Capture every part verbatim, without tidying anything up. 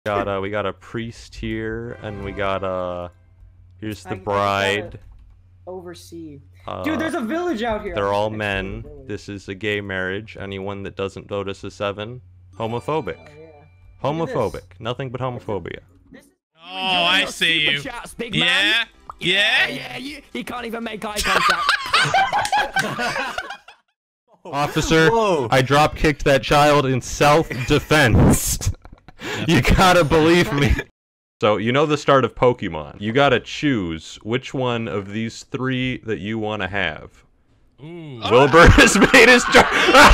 Got uh, we got a priest here, and we got uh, here's the I- I bride. Oversee. Uh, Dude, there's a village out here. They're I'm all next to men. the village. This is a gay marriage. Anyone that doesn't vote us a seven, homophobic. Oh, yeah. Homophobic. Nothing but homophobia. This is Oh, I see you. Chats, big Yeah, man. yeah. yeah. You, he can't even make eye contact. Officer, Whoa. I drop kicked that child in self-defense. You gotta believe me. So, you know the start of Pokemon. You gotta choose which one of these three that you want to have. Ooh. Wilbur has made his choice.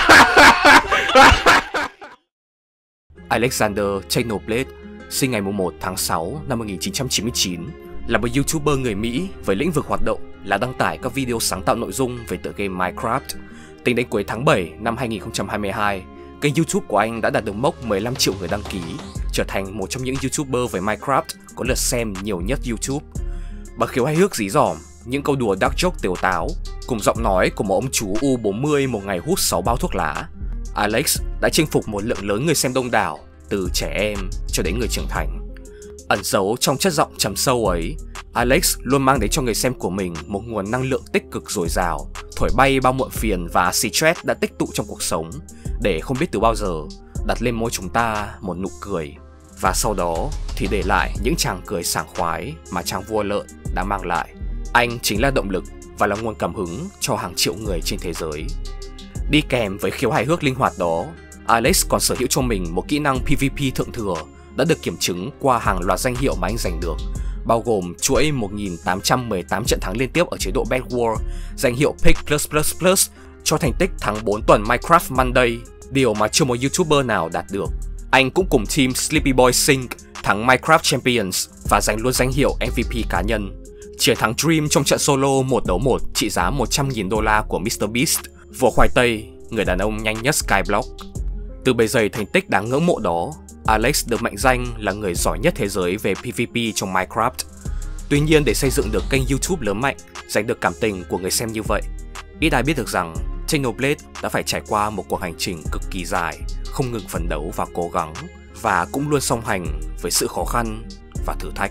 Alexander Technoblade, sinh ngày mùng một tháng sáu năm một nghìn chín trăm chín mươi chín, là một YouTuber người Mỹ với lĩnh vực hoạt động là đăng tải các video sáng tạo nội dung về tựa game Minecraft. Tính đến cuối tháng bảy năm hai nghìn không trăm hai mươi hai, kênh YouTube của anh đã đạt được mốc mười lăm triệu người đăng ký, trở thành một trong những YouTuber về Minecraft có lượt xem nhiều nhất YouTube. Bằng khiếu hài hước dí dỏm, những câu đùa dark joke tiểu táo, cùng giọng nói của một ông chú U bốn mươi một ngày hút sáu bao thuốc lá, Alex đã chinh phục một lượng lớn người xem đông đảo, từ trẻ em cho đến người trưởng thành. Ẩn giấu trong chất giọng trầm sâu ấy, Alex luôn mang đến cho người xem của mình một nguồn năng lượng tích cực dồi dào, thổi bay bao muộn phiền và stress đã tích tụ trong cuộc sống, để không biết từ bao giờ đặt lên môi chúng ta một nụ cười, và sau đó thì để lại những tràng cười sảng khoái mà chàng vua lợn đã mang lại. Anh chính là động lực và là nguồn cảm hứng cho hàng triệu người trên thế giới. Đi kèm với khiếu hài hước linh hoạt đó, Alex còn sở hữu cho mình một kỹ năng PvP thượng thừa đã được kiểm chứng qua hàng loạt danh hiệu mà anh giành được, bao gồm chuỗi một nghìn tám trăm mười tám trận thắng liên tiếp ở chế độ Bed War, danh hiệu Pick plus plus plus cho thành tích thắng bốn tuần Minecraft Monday, điều mà chưa một YouTuber nào đạt được. Anh cũng cùng team Sleepy Boy Sync thắng Minecraft Champions và giành luôn danh hiệu em vê pê cá nhân. Chiến thắng Dream trong trận solo một đấu một trị giá một trăm nghìn đô la của mít tơ Beast, vua khoai tây, người đàn ông nhanh nhất Skyblock. Từ bề dày thành tích đáng ngưỡng mộ đó, Alex được mệnh danh là người giỏi nhất thế giới về PvP trong Minecraft. Tuy nhiên, để xây dựng được kênh YouTube lớn mạnh, giành được cảm tình của người xem như vậy, ít ai biết được rằng Technoblade đã phải trải qua một cuộc hành trình cực kỳ dài, không ngừng phấn đấu và cố gắng, và cũng luôn song hành với sự khó khăn và thử thách.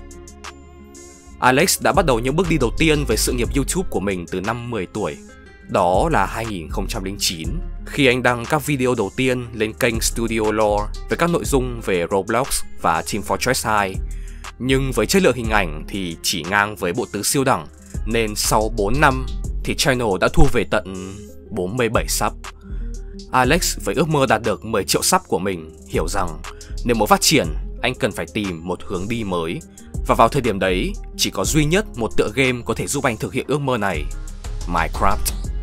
Alex đã bắt đầu những bước đi đầu tiên về sự nghiệp YouTube của mình từ năm mười tuổi. Đó là hai nghìn không trăm lẻ chín, khi anh đăng các video đầu tiên lên kênh Studio Lore với các nội dung về Roblox và Team Fortress hai. Nhưng với chất lượng hình ảnh thì chỉ ngang với bộ tứ siêu đẳng, nên sau bốn năm thì channel đã thu về tận bốn mươi bảy sub. Alex với ước mơ đạt được mười triệu sub của mình hiểu rằng nếu muốn phát triển, anh cần phải tìm một hướng đi mới. Và vào thời điểm đấy, chỉ có duy nhất một tựa game có thể giúp anh thực hiện ước mơ này: Minecraft.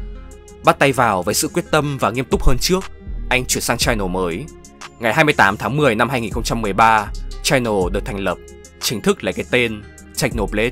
Bắt tay vào với sự quyết tâm và nghiêm túc hơn trước, anh chuyển sang channel mới. Ngày hai mươi tám tháng mười năm hai nghìn không trăm mười ba, channel được thành lập, chính thức lấy cái tên Technoblade.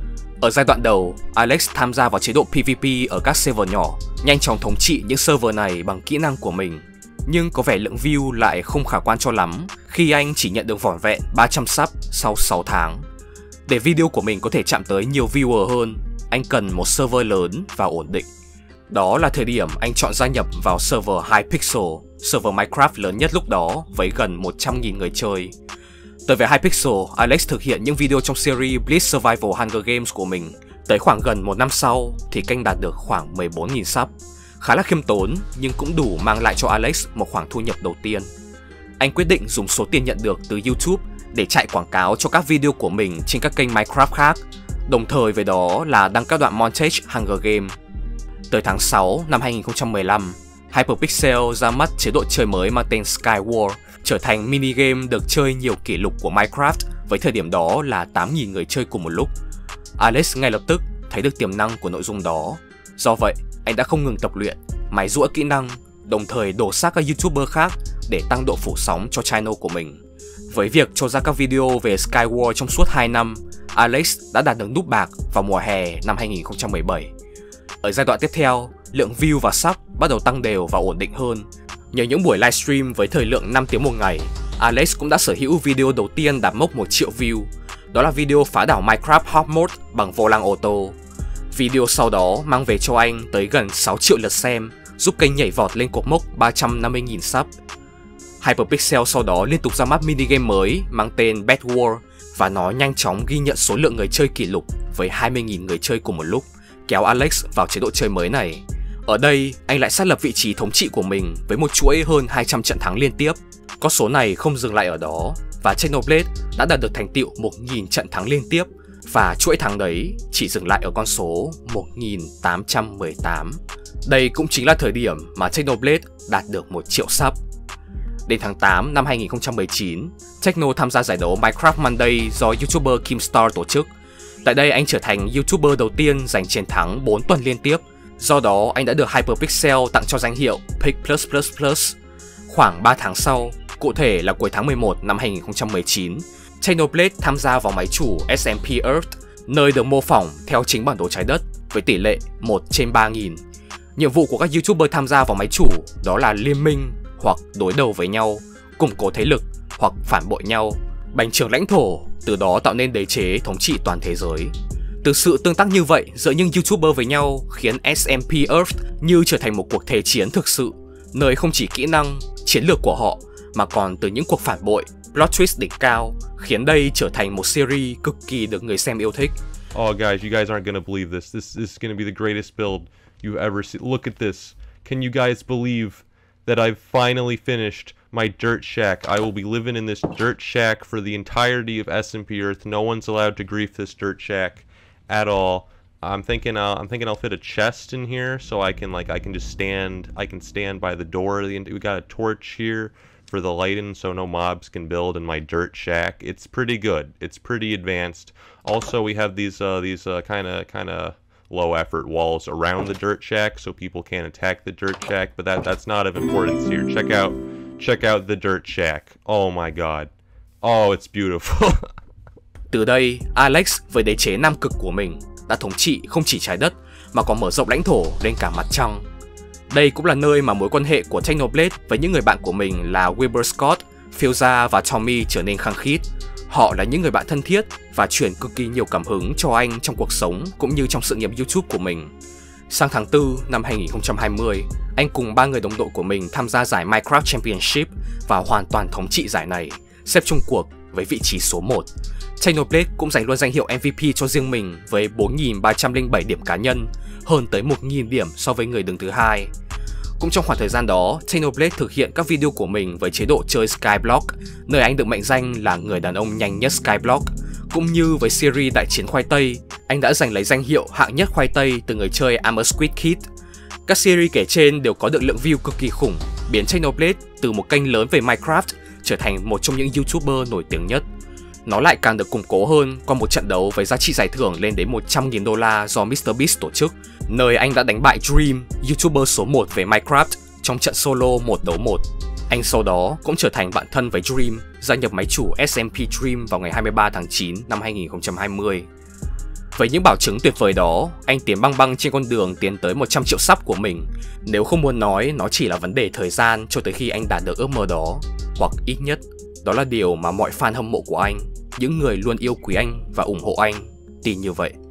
Ở giai đoạn đầu, Alex tham gia vào chế độ PvP ở các server nhỏ, nhanh chóng thống trị những server này bằng kỹ năng của mình. Nhưng có vẻ lượng view lại không khả quan cho lắm, khi anh chỉ nhận được vỏn vẹn ba trăm sub sau sáu tháng. Để video của mình có thể chạm tới nhiều viewer hơn, anh cần một server lớn và ổn định. Đó là thời điểm anh chọn gia nhập vào server Hypixel, server Minecraft lớn nhất lúc đó với gần một trăm nghìn người chơi. Tới với Hypixel, Alex thực hiện những video trong series Blitz Survival Hunger Games của mình. Tới khoảng gần một năm sau thì kênh đạt được khoảng mười bốn nghìn sub. Khá là khiêm tốn nhưng cũng đủ mang lại cho Alex một khoản thu nhập đầu tiên. Anh quyết định dùng số tiền nhận được từ YouTube để chạy quảng cáo cho các video của mình trên các kênh Minecraft khác, đồng thời với đó là đăng các đoạn montage Hunger Game. Tới tháng sáu năm hai nghìn không trăm mười lăm, Hypixel ra mắt chế độ chơi mới mang tên Skywar, trở thành mini game được chơi nhiều kỷ lục của Minecraft với thời điểm đó là tám nghìn người chơi cùng một lúc. Alex ngay lập tức thấy được tiềm năng của nội dung đó. Do vậy, anh đã không ngừng tập luyện, mài giũa kỹ năng, đồng thời đổ xác các YouTuber khác để tăng độ phủ sóng cho channel của mình. Với việc cho ra các video về Skywar trong suốt hai năm, Alex đã đạt được nút bạc vào mùa hè năm hai nghìn không trăm mười bảy. Ở giai đoạn tiếp theo, lượng view và sub bắt đầu tăng đều và ổn định hơn. Nhờ những buổi livestream với thời lượng năm tiếng một ngày, Alex cũng đã sở hữu video đầu tiên đạt mốc một triệu view. Đó là video phá đảo Minecraft Hard Mode bằng vô lăng ô tô. Video sau đó mang về cho anh tới gần sáu triệu lượt xem, giúp kênh nhảy vọt lên cột mốc ba trăm năm mươi nghìn sub. Hyperpixel sau đó liên tục ra mắt mini game mới mang tên Bed War và nó nhanh chóng ghi nhận số lượng người chơi kỷ lục với hai mươi nghìn người chơi cùng một lúc, kéo Alex vào chế độ chơi mới này. Ở đây, anh lại xác lập vị trí thống trị của mình với một chuỗi hơn hai trăm trận thắng liên tiếp. Con số này không dừng lại ở đó, và Technoblade đã đạt được thành tựu một nghìn trận thắng liên tiếp, và chuỗi thắng đấy chỉ dừng lại ở con số một nghìn tám trăm mười tám. Đây cũng chính là thời điểm mà Technoblade đạt được một triệu sub. Đến tháng tám năm hai nghìn không trăm mười chín, Techno tham gia giải đấu Minecraft Monday do YouTuber Keemstar tổ chức. Tại đây anh trở thành YouTuber đầu tiên giành chiến thắng bốn tuần liên tiếp. Do đó anh đã được Hyperpixel tặng cho danh hiệu Pick plus plus plus. Khoảng ba tháng sau, cụ thể là cuối tháng mười một năm hai nghìn không trăm mười chín, Technoblade tham gia vào máy chủ ét em pê Earth, nơi được mô phỏng theo chính bản đồ trái đất với tỷ lệ một trên ba nghìn. Nhiệm vụ của các YouTuber tham gia vào máy chủ đó là liên minh hoặc đối đầu với nhau, củng cố thế lực hoặc phản bội nhau, bành trướng lãnh thổ, từ đó tạo nên đế chế thống trị toàn thế giới. Từ sự tương tác như vậy giữa những YouTuber với nhau khiến ét em pê Earth như trở thành một cuộc thể chiến thực sự, nơi không chỉ kỹ năng, chiến lược của họ mà còn từ những cuộc phản bội, plot twist đỉnh cao, khiến đây trở thành một series cực kỳ được người xem yêu thích. Oh guys, you guys aren't gonna believe this. This, this is gonna be the greatest build you've ever seen. Look at this. Can you guys believe that I've finally finished my dirt shack? I will be living in this dirt shack for the entirety of ét em pê Earth. No one's allowed to grief this dirt shack at all. I'm thinking uh, I'm thinking I'll fit a chest in here so I can like I can just stand I can stand by the door. We got a torch here for the lighting so no mobs can build in my dirt shack. It's pretty good. It's pretty advanced. Also, we have these uh, these uh, kind of kind of low effort walls around the dirt shack so people can't attack the dirt shack, but that that's not of importance here. Check out check out the dirt shack. Oh my god. Oh, it's beautiful. Từ đây, Alex với đế chế Nam Cực của mình đã thống trị không chỉ trái đất mà còn mở rộng lãnh thổ lên cả mặt trăng. Đây cũng là nơi mà mối quan hệ của Technoblade với những người bạn của mình là Wilbur Scott, Philza và Tommy trở nên khăng khít. Họ là những người bạn thân thiết và truyền cực kỳ nhiều cảm hứng cho anh trong cuộc sống cũng như trong sự nghiệp YouTube của mình. Sang tháng tư năm hai nghìn không trăm hai mươi, anh cùng ba người đồng đội của mình tham gia giải Minecraft Championship và hoàn toàn thống trị giải này, xếp chung cuộc với vị trí số một. Technoblade cũng giành luôn danh hiệu em vê pê cho riêng mình với bốn nghìn ba trăm lẻ bảy điểm cá nhân, hơn tới một nghìn điểm so với người đứng thứ hai. Cũng trong khoảng thời gian đó, Technoblade thực hiện các video của mình với chế độ chơi Skyblock, nơi anh được mệnh danh là người đàn ông nhanh nhất Skyblock. Cũng như với series Đại chiến khoai tây, anh đã giành lấy danh hiệu hạng nhất khoai tây từ người chơi I'm a Squid Kid. Các series kể trên đều có được lượng view cực kỳ khủng, biến Technoblade từ một kênh lớn về Minecraft trở thành một trong những YouTuber nổi tiếng nhất. Nó lại càng được củng cố hơn qua một trận đấu với giá trị giải thưởng lên đến một trăm nghìn đô la do mít tơ Beast tổ chức, nơi anh đã đánh bại Dream, YouTuber số một về Minecraft, trong trận solo một đấu một. Anh sau đó cũng trở thành bạn thân với Dream, gia nhập máy chủ ét em pê Dream vào ngày hai mươi ba tháng chín năm hai nghìn không trăm hai mươi. Với những bảo chứng tuyệt vời đó, anh tiến băng băng trên con đường tiến tới một trăm triệu sub của mình. Nếu không muốn nói, nó chỉ là vấn đề thời gian cho tới khi anh đạt được ước mơ đó, hoặc ít nhất đó là điều mà mọi fan hâm mộ của anh, những người luôn yêu quý anh và ủng hộ anh, tin như vậy.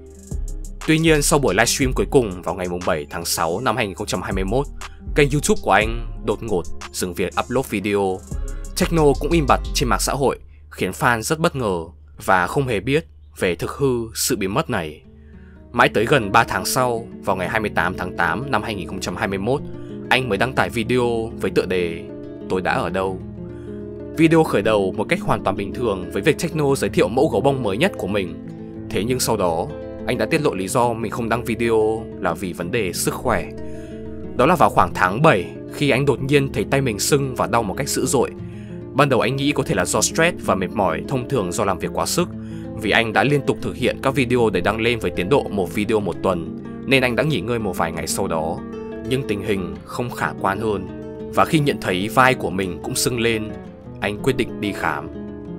Tuy nhiên, sau buổi livestream cuối cùng vào ngày bảy tháng sáu năm hai nghìn không trăm hai mươi mốt, kênh YouTube của anh đột ngột dừng việc upload video. Techno cũng im bặt trên mạng xã hội, khiến fan rất bất ngờ và không hề biết về thực hư sự biến mất này. Mãi tới gần ba tháng sau, vào ngày hai mươi tám tháng tám năm hai nghìn không trăm hai mươi mốt, anh mới đăng tải video với tựa đề Tôi đã ở đâu. Video khởi đầu một cách hoàn toàn bình thường với việc Techno giới thiệu mẫu gấu bông mới nhất của mình. Thế nhưng sau đó, anh đã tiết lộ lý do mình không đăng video là vì vấn đề sức khỏe. Đó là vào khoảng tháng bảy, khi anh đột nhiên thấy tay mình sưng và đau một cách dữ dội. Ban đầu anh nghĩ có thể là do stress và mệt mỏi thông thường do làm việc quá sức, vì anh đã liên tục thực hiện các video để đăng lên với tiến độ một video một tuần, nên anh đã nghỉ ngơi một vài ngày sau đó. Nhưng tình hình không khả quan hơn, và khi nhận thấy vai của mình cũng sưng lên, anh quyết định đi khám.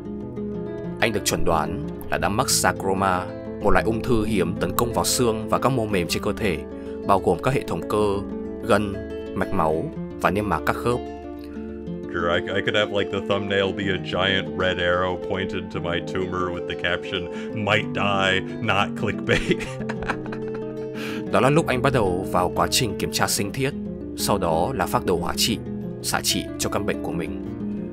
Anh được chẩn đoán là đã mắc sarcoma, một loại ung thư hiếm tấn công vào xương và các mô mềm trên cơ thể, bao gồm các hệ thống cơ, gân, mạch máu và niêm mạc các khớp. I, I could have like the thumbnail be a giant red arrow pointed to my tumor with the caption "Might die, not clickbait." Đó là lúc anh bắt đầu vào quá trình kiểm tra sinh thiết, sau đó là phác đồ hóa trị, xạ trị cho căn bệnh của mình.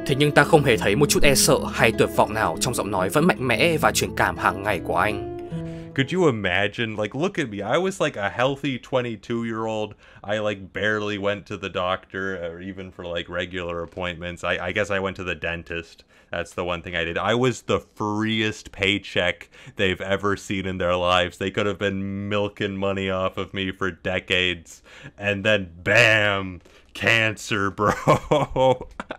Thế nhưng ta không hề thấy một chút e sợ hay tuyệt vọng nào trong giọng nói vẫn mạnh mẽ và truyền cảm hàng ngày của anh. Could you imagine? Like, look at me. I was like a healthy twenty-two-year-old. I like barely went to the doctor or even for like regular appointments. I, I guess I went to the dentist. That's the one thing I did. I was the freest paycheck they've ever seen in their lives. They could have been milking money off of me for decades. And then, bam, cancer, bro.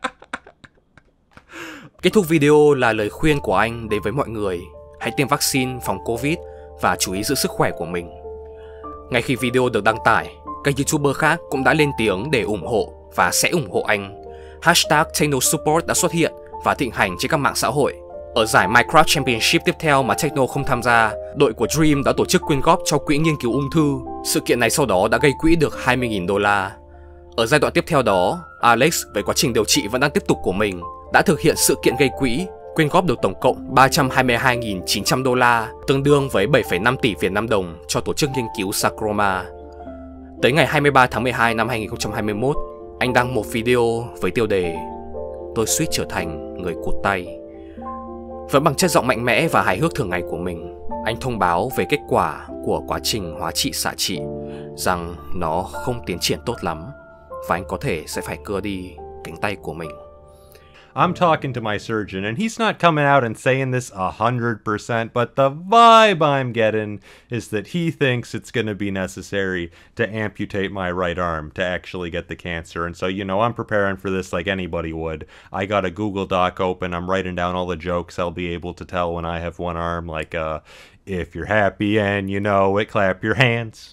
Kết thúc video là lời khuyên của anh đến với mọi người. Hãy tiêm vaccine phòng Covid và chú ý giữ sức khỏe của mình. Ngay khi video được đăng tải, các YouTuber khác cũng đã lên tiếng để ủng hộ và sẽ ủng hộ anh. Hashtag TechnoSupport đã xuất hiện và thịnh hành trên các mạng xã hội. Ở giải Minecraft Championship tiếp theo mà Techno không tham gia, đội của Dream đã tổ chức quyên góp cho quỹ nghiên cứu ung thư. Sự kiện này sau đó đã gây quỹ được hai mươi nghìn đô la. Ở giai đoạn tiếp theo đó, Alex với quá trình điều trị vẫn đang tiếp tục của mình đã thực hiện sự kiện gây quỹ, quyên góp được tổng cộng ba trăm hai mươi hai nghìn chín trăm đô la, tương đương với bảy phẩy năm tỷ Việt Nam đồng cho tổ chức nghiên cứu Sarcoma. Tới ngày hai mươi ba tháng mười hai năm hai nghìn không trăm hai mươi mốt, anh đăng một video với tiêu đề "Tôi suýt trở thành người cụt tay". Vẫn bằng chất giọng mạnh mẽ và hài hước thường ngày của mình, anh thông báo về kết quả của quá trình hóa trị xạ trị, rằng nó không tiến triển tốt lắm và anh có thể sẽ phải cưa đi cánh tay của mình. I'm talking to my surgeon, and he's not coming out and saying this a hundred percent, but the vibe I'm getting is that he thinks it's going to be necessary to amputate my right arm to actually get the cancer. And so, you know, I'm preparing for this like anybody would. I got a Google Doc open. I'm writing down all the jokes I'll be able to tell when I have one arm, like, uh, if you're happy and you know it, clap your hands.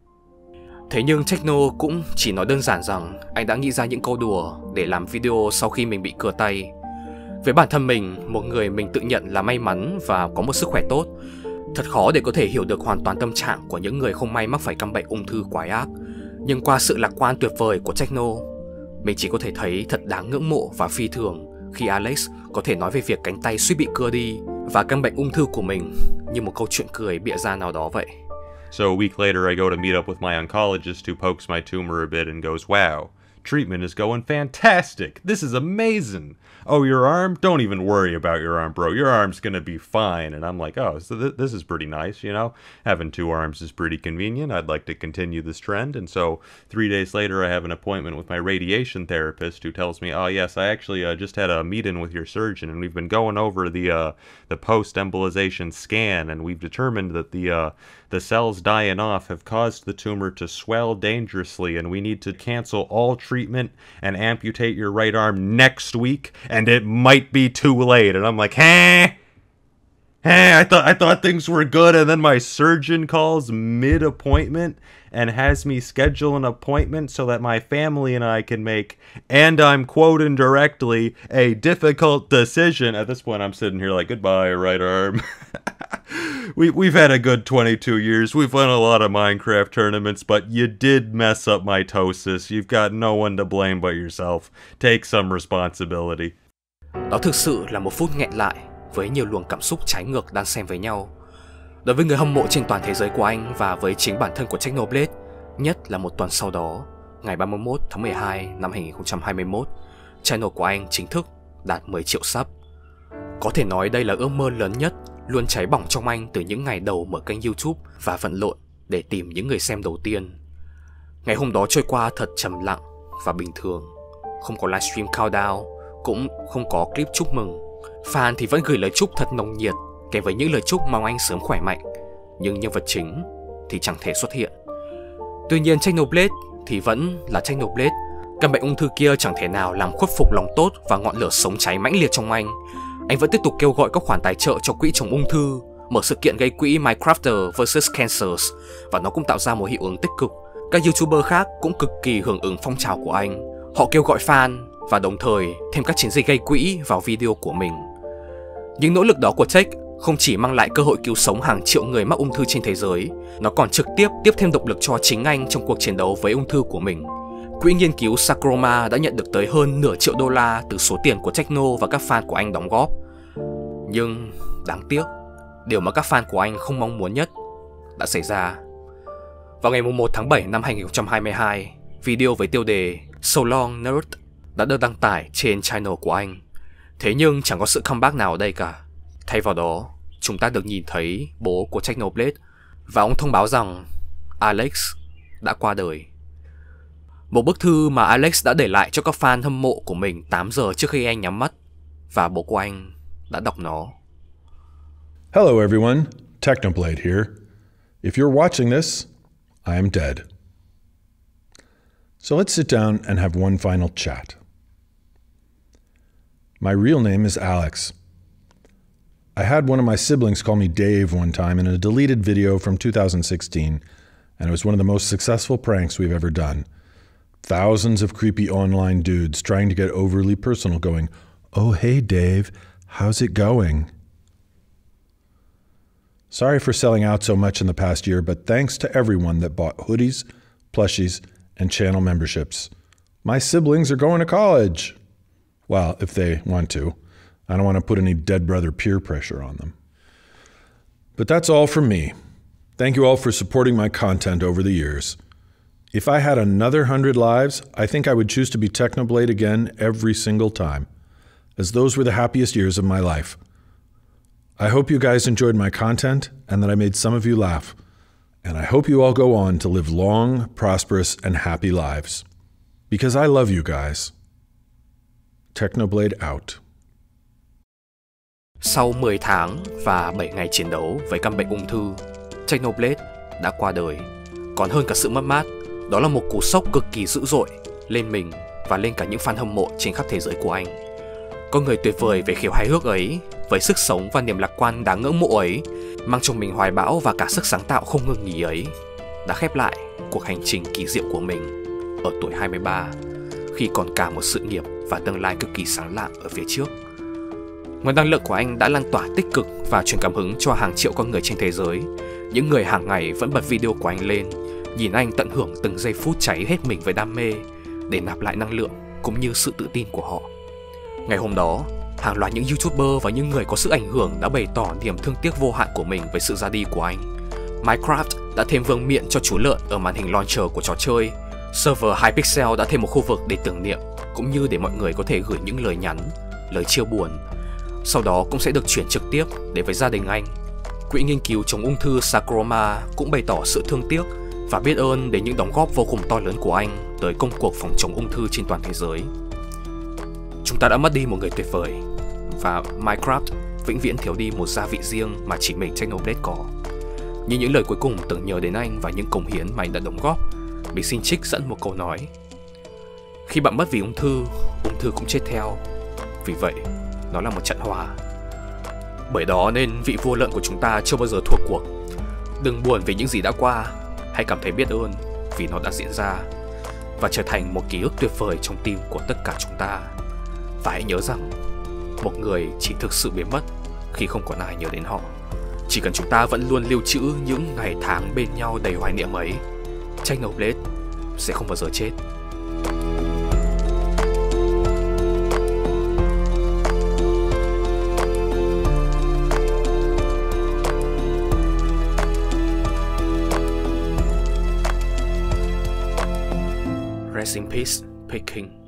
Thế nhưng Techno cũng chỉ nói đơn giản rằng anh đã nghĩ ra những câu đùa để làm video sau khi mình bị cưa tay. Với bản thân mình, một người mình tự nhận là may mắn và có một sức khỏe tốt, thật khó để có thể hiểu được hoàn toàn tâm trạng của những người không may mắc phải căn bệnh ung thư quái ác. Nhưng qua sự lạc quan tuyệt vời của Techno, mình chỉ có thể thấy thật đáng ngưỡng mộ và phi thường khi Alex có thể nói về việc cánh tay suýt bị cưa đi và căn bệnh ung thư của mình như một câu chuyện cười bịa ra nào đó vậy. So a week later, I go to meet up with my oncologist who pokes my tumor a bit and goes, "Wow, treatment is going fantastic. This is amazing. Oh, your arm? Don't even worry about your arm, bro. Your arm's gonna be fine." And I'm like, oh, so th this is pretty nice, you know? Having two arms is pretty convenient. I'd like to continue this trend. And so three days later, I have an appointment with my radiation therapist who tells me, oh, yes, I actually uh, just had a meeting with your surgeon, and we've been going over the uh, the post-embolization scan, and we've determined that the uh, the cells dying off have caused the tumor to swell dangerously, and we need to cancel all treatment and amputate your right arm next week, and it might be too late. And I'm like, huh? Hey, I thought I thought things were good, and then my surgeon calls mid-appointment and has me schedule an appointment so that my family and I can make, and I'm quoting directly, a difficult decision. At this point, I'm sitting here like, goodbye, right arm. we, we've had a good twenty-two years. We've won a lot of Minecraft tournaments, but you did mess up mitosis. You've got no one to blame but yourself. Take some responsibility. Đó thực sự là một phút nghẹn lại với nhiều luồng cảm xúc trái ngược đan xen với nhau. Đối với người hâm mộ trên toàn thế giới của anh và với chính bản thân của Technoblade, nhất là một tuần sau đó, ngày ba mươi mốt tháng mười hai năm hai nghìn không trăm hai mươi mốt, channel của anh chính thức đạt mười triệu sub. Có thể nói đây là ước mơ lớn nhất luôn cháy bỏng trong anh từ những ngày đầu mở kênh YouTube và vận lộn để tìm những người xem đầu tiên. Ngày hôm đó trôi qua thật trầm lặng và bình thường, không có livestream countdown, cũng không có clip chúc mừng. Fan thì vẫn gửi lời chúc thật nồng nhiệt, kèm với những lời chúc mong anh sớm khỏe mạnh, nhưng nhân vật chính thì chẳng thể xuất hiện. Tuy nhiên Technoblade thì vẫn là Technoblade. Căn bệnh ung thư kia chẳng thể nào làm khuất phục lòng tốt và ngọn lửa sống cháy mãnh liệt trong anh. Anh vẫn tiếp tục kêu gọi các khoản tài trợ cho quỹ chống ung thư, mở sự kiện gây quỹ Minecrafter versus Cancers, và nó cũng tạo ra một hiệu ứng tích cực. Các YouTuber khác cũng cực kỳ hưởng ứng phong trào của anh. Họ kêu gọi fan và đồng thời thêm các chiến dịch gây quỹ vào video của mình. Những nỗ lực đó của Tech không chỉ mang lại cơ hội cứu sống hàng triệu người mắc ung thư trên thế giới, nó còn trực tiếp tiếp thêm động lực cho chính anh trong cuộc chiến đấu với ung thư của mình. Quỹ nghiên cứu Sarcoma đã nhận được tới hơn nửa triệu đô la từ số tiền của Techno và các fan của anh đóng góp. Nhưng đáng tiếc, điều mà các fan của anh không mong muốn nhất đã xảy ra. Vào ngày mùng một tháng bảy năm hai nghìn không trăm hai mươi hai, video với tiêu đề So Long Nerd đã được đăng tải trên channel của anh. Thế nhưng chẳng có sự comeback nào ở đây cả. Thay vào đó, chúng ta được nhìn thấy bố của Technoblade và ông thông báo rằng Alex đã qua đời. Một bức thư mà Alex đã để lại cho các fan hâm mộ của mình tám giờ trước khi anh nhắm mắt, và bố của anh đã đọc nó. Hello everyone, Technoblade here. If you're watching this, I am dead. So let's sit down and have one final chat. My real name is Alex. I had one of my siblings call me Dave one time in a deleted video from two thousand sixteen, and it was one of the most successful pranks we've ever done. Thousands of creepy online dudes trying to get overly personal going, "Oh, hey Dave, how's it going?" Sorry for selling out so much in the past year, but thanks to everyone that bought hoodies, plushies, and channel memberships. My siblings are going to college. Well, if they want to. I don't want to put any dead brother peer pressure on them. But that's all from me. Thank you all for supporting my content over the years. If I had another hundred lives, I think I would choose to be Technoblade again every single time, as those were the happiest years of my life. I hope you guys enjoyed my content and that I made some of you laugh. And I hope you all go on to live long, prosperous, and happy lives. Because I love you guys. Technoblade out. Sau mười tháng và bảy ngày chiến đấu với căn bệnh ung thư, Technoblade đã qua đời. Còn hơn cả sự mất mát, đó là một cú sốc cực kỳ dữ dội lên mình và lên cả những fan hâm mộ trên khắp thế giới của anh. Con người tuyệt vời về khiếu hài hước ấy, với sức sống và niềm lạc quan đáng ngưỡng mộ ấy, mang trong mình hoài bão và cả sức sáng tạo không ngừng nghỉ ấy, đã khép lại cuộc hành trình kỳ diệu của mình ở tuổi hai mươi ba, khi còn cả một sự nghiệp và tương lai cực kỳ sáng lạng ở phía trước. Nguồn năng lượng của anh đã lan tỏa tích cực và truyền cảm hứng cho hàng triệu con người trên thế giới. Những người hàng ngày vẫn bật video của anh lên, nhìn anh tận hưởng từng giây phút cháy hết mình với đam mê để nạp lại năng lượng cũng như sự tự tin của họ. Ngày hôm đó, hàng loạt những YouTuber và những người có sức ảnh hưởng đã bày tỏ niềm thương tiếc vô hạn của mình với sự ra đi của anh. Minecraft đã thêm vương miện cho chú lợn ở màn hình launcher của trò chơi. Server Hypixel đã thêm một khu vực để tưởng niệm, cũng như để mọi người có thể gửi những lời nhắn, lời chia buồn. Sau đó cũng sẽ được chuyển trực tiếp đến với gia đình anh. Quỹ nghiên cứu chống ung thư Sarcoma cũng bày tỏ sự thương tiếc và biết ơn đến những đóng góp vô cùng to lớn của anh tới công cuộc phòng chống ung thư trên toàn thế giới. Chúng ta đã mất đi một người tuyệt vời, và Minecraft vĩnh viễn thiếu đi một gia vị riêng mà chỉ mình Technoblade có. Như những lời cuối cùng tưởng nhớ đến anh và những cống hiến mà anh đã đóng góp, mình xin trích dẫn một câu nói: khi bạn mất vì ung thư, ung thư cũng chết theo. Vì vậy, nó là một trận hòa. Bởi đó nên vị vua lợn của chúng ta chưa bao giờ thua cuộc. Đừng buồn vì những gì đã qua, hãy cảm thấy biết ơn vì nó đã diễn ra và trở thành một ký ức tuyệt vời trong tim của tất cả chúng ta. Và hãy nhớ rằng, một người chỉ thực sự biến mất khi không còn ai nhớ đến họ. Chỉ cần chúng ta vẫn luôn lưu trữ những ngày tháng bên nhau đầy hoài niệm ấy, Technoblade sẽ không bao giờ chết. Rest in peace, Peking.